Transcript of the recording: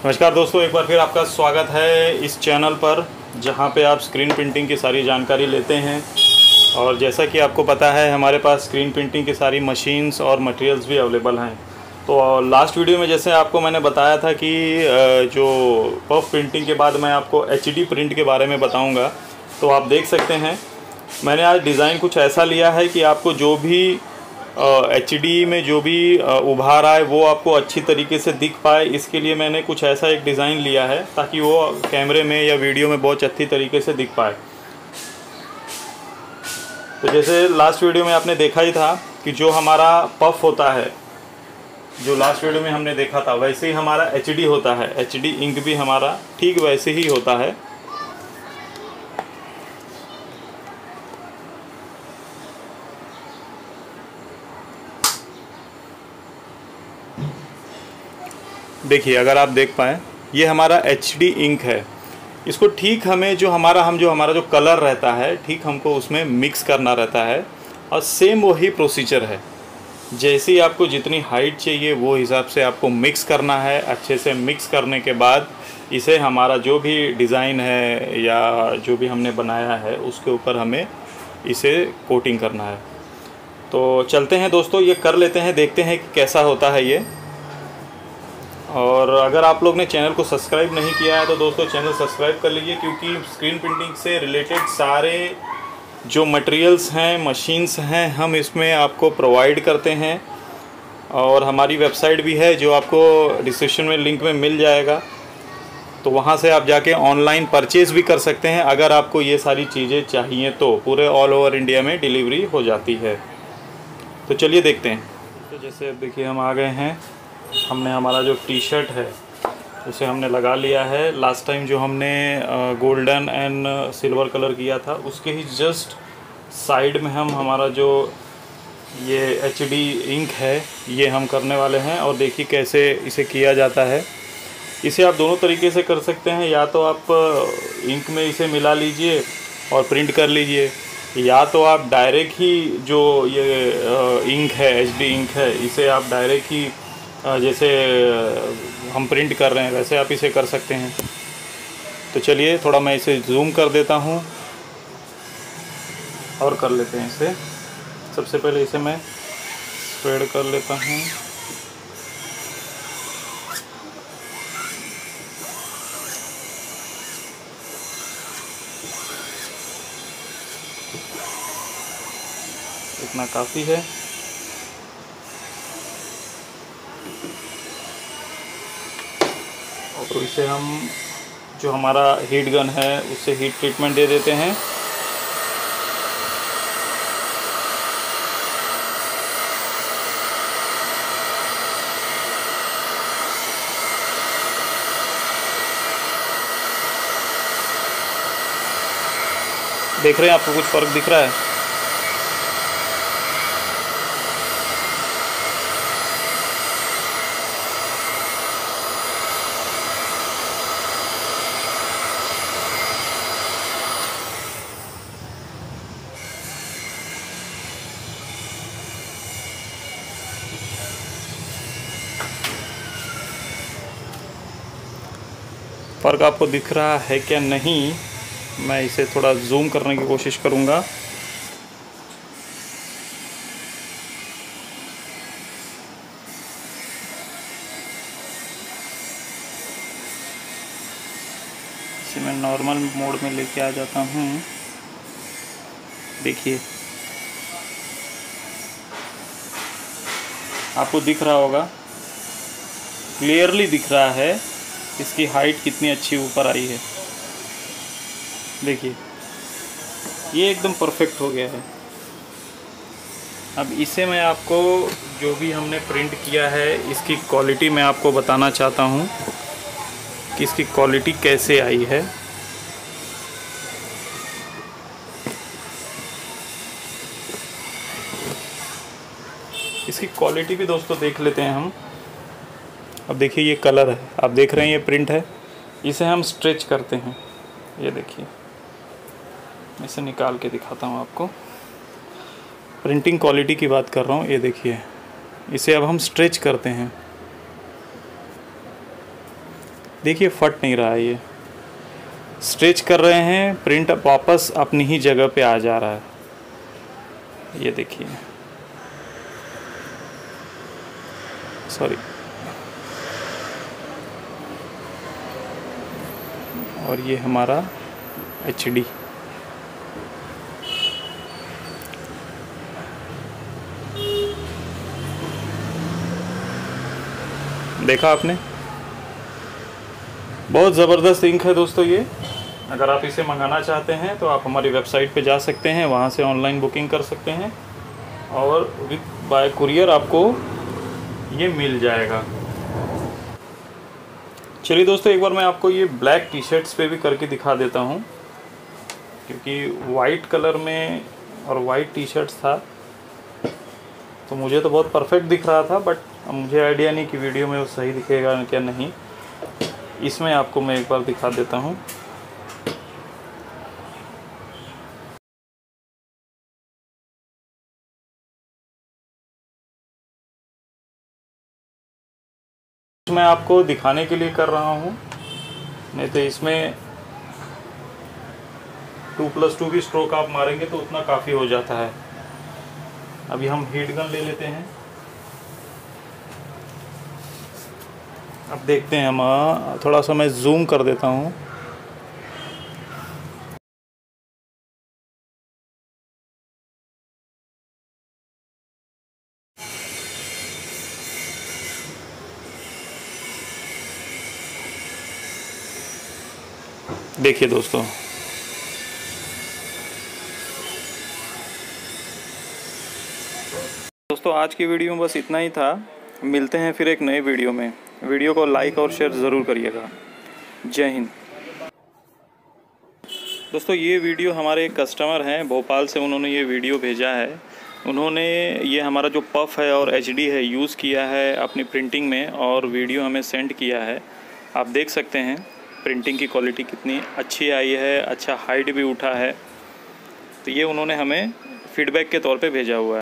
नमस्कार दोस्तों, एक बार फिर आपका स्वागत है इस चैनल पर जहां पे आप स्क्रीन प्रिंटिंग की सारी जानकारी लेते हैं। और जैसा कि आपको पता है हमारे पास स्क्रीन प्रिंटिंग की सारी मशीन्स और मटेरियल्स भी अवेलेबल हैं। तो लास्ट वीडियो में जैसे आपको मैंने बताया था कि जो पफ प्रिंटिंग के बाद मैं आपको एचडी प्रिंट के बारे में बताऊंगा। तो आप देख सकते हैं मैंने आज डिज़ाइन कुछ ऐसा लिया है कि आपको जो भी एचडी में जो भी उभार आए वो आपको अच्छी तरीके से दिख पाए। इसके लिए मैंने कुछ ऐसा एक डिज़ाइन लिया है ताकि वो कैमरे में या वीडियो में बहुत अच्छी तरीके से दिख पाए। तो जैसे लास्ट वीडियो में आपने देखा ही था कि जो हमारा पफ होता है, जो लास्ट वीडियो में हमने देखा था, वैसे ही हमारा एचडी होता है। एचडी इंक भी हमारा ठीक वैसे ही होता है। देखिए, अगर आप देख पाएँ, ये हमारा एचडी इंक है। इसको ठीक हमें जो हमारा जो कलर रहता है, ठीक हमको उसमें मिक्स करना रहता है। और सेम वही प्रोसीजर है। जैसे ही आपको जितनी हाइट चाहिए वो हिसाब से आपको मिक्स करना है। अच्छे से मिक्स करने के बाद इसे हमारा जो भी डिज़ाइन है या जो भी हमने बनाया है उसके ऊपर हमें इसे कोटिंग करना है। तो चलते हैं दोस्तों, ये कर लेते हैं, देखते हैं कि कैसा होता है ये। और अगर आप लोग ने चैनल को सब्सक्राइब नहीं किया है तो दोस्तों चैनल सब्सक्राइब कर लीजिए, क्योंकि स्क्रीन प्रिंटिंग से रिलेटेड सारे जो मटेरियल्स हैं, मशीन्स हैं, हम इसमें आपको प्रोवाइड करते हैं। और हमारी वेबसाइट भी है जो आपको डिस्क्रिप्शन में लिंक में मिल जाएगा। तो वहाँ से आप जाके ऑनलाइन परचेज़ भी कर सकते हैं अगर आपको ये सारी चीज़ें चाहिए तो। पूरे ऑल ओवर इंडिया में डिलीवरी हो जाती है। तो चलिए देखते हैं। तो जैसे अब देखिए हम आ गए हैं। हमने हमारा जो टी शर्ट है उसे हमने लगा लिया है। लास्ट टाइम जो हमने गोल्डन एंड सिल्वर कलर किया था उसके ही जस्ट साइड में हम हमारा जो ये एचडी इंक है ये हम करने वाले हैं। और देखिए कैसे इसे किया जाता है। इसे आप दोनों तरीके से कर सकते हैं। या तो आप इंक में इसे मिला लीजिए और प्रिंट कर लीजिए, या तो आप डायरेक्ट ही जो ये इंक है, एचडी इंक है, इसे आप डायरेक्ट ही जैसे हम प्रिंट कर रहे हैं वैसे आप इसे कर सकते हैं। तो चलिए थोड़ा मैं इसे जूम कर देता हूँ और कर लेते हैं इसे। सबसे पहले इसे मैं स्प्रेड कर लेता हूँ। इतना काफ़ी है। और इसे हम जो हमारा हीट गन है उससे हीट ट्रीटमेंट दे देते हैं। देख रहे हैं, आपको कुछ फ़र्क दिख रहा है? फ़र्क आपको दिख रहा है क्या नहीं? मैं इसे थोड़ा जूम करने की कोशिश करूँगा। इसे मैं नॉर्मल मोड में लेके आ जाता हूँ। देखिए, आपको दिख रहा होगा, क्लियरली दिख रहा है इसकी हाइट कितनी अच्छी ऊपर आई है। देखिए, ये एकदम परफेक्ट हो गया है। अब इसे मैं आपको जो भी हमने प्रिंट किया है इसकी क्वालिटी मैं आपको बताना चाहता हूँ कि इसकी क्वालिटी कैसे आई है। इसकी क्वालिटी भी दोस्तों देख लेते हैं हम। अब देखिए, ये कलर है, आप देख रहे हैं, ये प्रिंट है। इसे हम स्ट्रेच करते हैं। ये देखिए, इसे निकाल के दिखाता हूँ आपको। प्रिंटिंग क्वालिटी की बात कर रहा हूँ। ये देखिए, इसे अब हम स्ट्रेच करते हैं। देखिए फट नहीं रहा है, ये स्ट्रेच कर रहे हैं, प्रिंट वापस अपनी ही जगह पे आ जा रहा है। ये देखिए, सॉरी, और ये हमारा HD। देखा आपने, बहुत ज़बरदस्त इंक है दोस्तों ये। अगर आप इसे मंगाना चाहते हैं तो आप हमारी वेबसाइट पे जा सकते हैं, वहाँ से ऑनलाइन बुकिंग कर सकते हैं और विद बाय कुरियर आपको ये मिल जाएगा। चलिए दोस्तों, एक बार मैं आपको ये ब्लैक टी शर्ट्स पे भी करके दिखा देता हूँ, क्योंकि वाइट कलर में और वाइट टी शर्ट्स था तो मुझे तो बहुत परफेक्ट दिख रहा था, बट मुझे आइडिया नहीं कि वीडियो में वो सही दिखेगा क्या नहीं। इसमें आपको मैं एक बार दिखा देता हूँ। मैं आपको दिखाने के लिए कर रहा हूँ, नहीं तो इसमें 2+2 की स्ट्रोक आप मारेंगे तो उतना काफ़ी हो जाता है। अभी हम हीट गन ले लेते हैं। अब देखते हैं हम, थोड़ा सा मैं जूम कर देता हूँ। देखिए दोस्तों, आज की वीडियो में बस इतना ही था। मिलते हैं फिर एक नए वीडियो में। वीडियो को लाइक और शेयर ज़रूर करिएगा। जय हिंद। दोस्तों, ये वीडियो हमारे एक कस्टमर हैं भोपाल से, उन्होंने ये वीडियो भेजा है। उन्होंने ये हमारा जो पफ है और HD है यूज़ किया है अपनी प्रिंटिंग में और वीडियो हमें सेंड किया है। आप देख सकते हैं प्रिंटिंग की क्वालिटी कितनी अच्छी आई है, अच्छा हाइट भी उठा है। तो ये उन्होंने हमें फीडबैक के तौर पे भेजा हुआ है।